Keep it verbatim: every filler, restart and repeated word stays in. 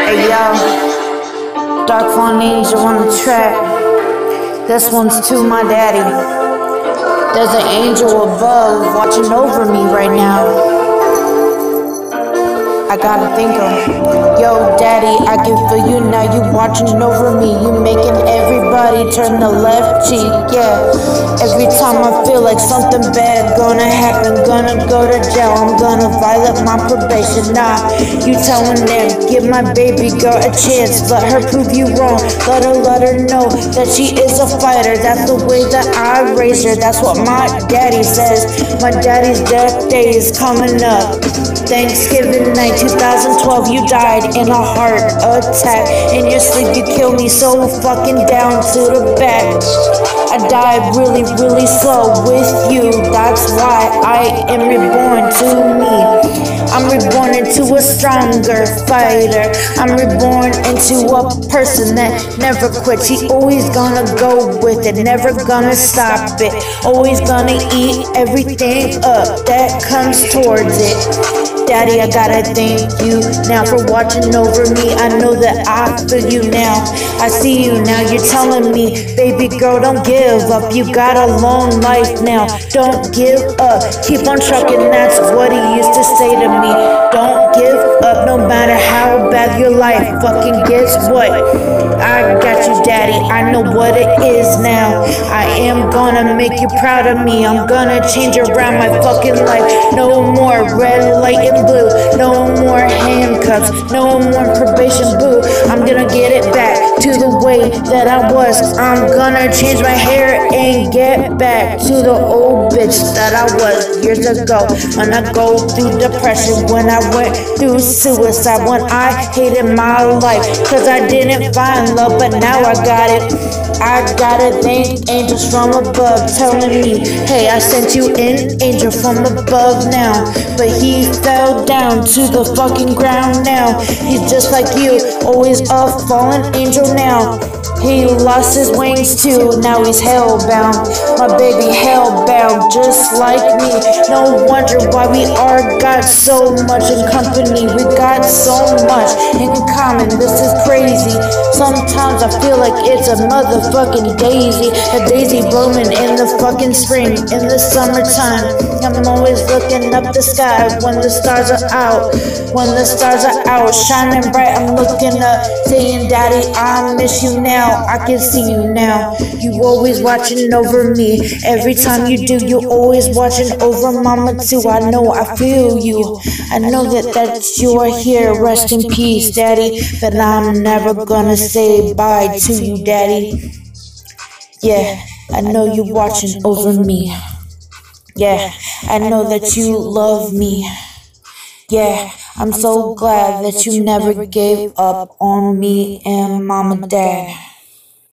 Hey yo, DarkfallenAngel on the track. This one's to my daddy. There's an angel above watching over me right now. I gotta thank him. Yo, daddy, I give for you now. You watching over me. You making everybody turn the left cheek. Yeah. Every time I feel like something bad gonna happen, gonna go to jail, I'm gonna violate my probation. Nah, you telling them, give my baby girl a chance. Let her prove you wrong. Let her, let her know that she is a fighter. That's the way that I raised her. That's what my daddy says. My daddy's death day is coming up. Thanksgiving night two thousand twelve, you died in a heart attack. In your sleep you killed me so fucking down to the back. I died really, really slow with you. That's why I am reborn to me. I'm reborn into a stronger fighter. I'm reborn into a person that never quits. He always gonna go with it, never gonna stop it. Always gonna eat everything up that comes towards it. Daddy, I gotta thank you now for watching over me. I know that I feel you now. I see you now. You're telling me, baby girl, don't give up. You got a long life now. Don't give up. Keep on trucking. That's what he used to say to me. Don't give up, no matter how bad your life fucking gets. What? I got you, daddy. I know what it is now. I am gonna make you proud of me. I'm gonna change around my fucking life. No more red light and blue. No more handcuffs. No more probation, boo. I'm gonna get it back to the way that I was. I'm gonna change my hair and get back to the old bitch that I was years ago. When I go through depression, when I went through suicide, when I hated my life cause I didn't find love, but now I got it. I gotta thank angels from above telling me, hey, I sent you an angel from above now. But he fell down to the fucking ground now. He's just like you, always a fallen angel now. He lost his wings too, now he's hellbound. My baby hellbound, just like me. No wonder why we are got so much in company. We got so much in common, this is crazy. Sometimes I feel like it's a motherfucking daisy. A daisy blooming in the fucking spring, in the summertime. I'm always looking up the sky when the stars are out. When the stars are out, shining bright, I'm looking up, saying, daddy, I miss you now. I can see you now. You always watching over me. Every time you do, you always watching over mama too. I know, I feel you. I know that that you are here. Rest in peace, daddy. But I'm never gonna say bye to you, daddy. Yeah, I know you watching over me. Yeah, I know that you love me. Yeah, I'm so glad that you never gave up on me and mom and dad.